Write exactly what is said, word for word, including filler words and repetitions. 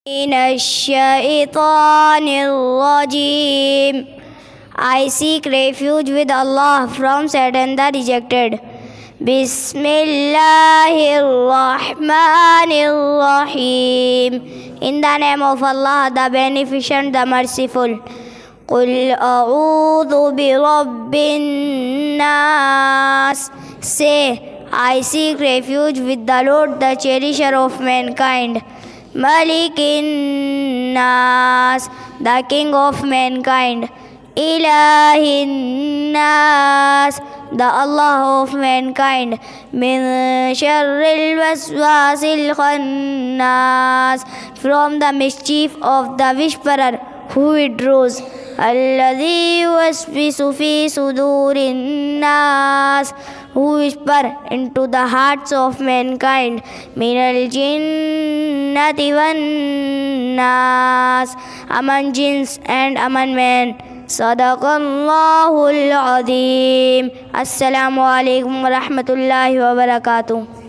من الشيطان الرجيم. I seek refuge with Allah from Satan the rejected. Bismillahirrahmanirrahim. In the name of Allah, the Beneficent, the Merciful. قُلْ أَعُوذُ بِرَبِّ النَّاسِ. Say, I seek refuge with the Lord, the Cherisher of mankind. Malikin Nas, the King of mankind. Ilahin Nas, the Allah of mankind. Min sharril waswasil khannas, from the mischief of the whisperer who withdraws. Alladhi yuwaswisu fi sudurin nas, who whisper into the hearts of mankind. Minal jinnati wan nas, among jinns and among men. Sadaqallahul Azim. Assalamu alaikum wa rahmatullahi wa barakatuh.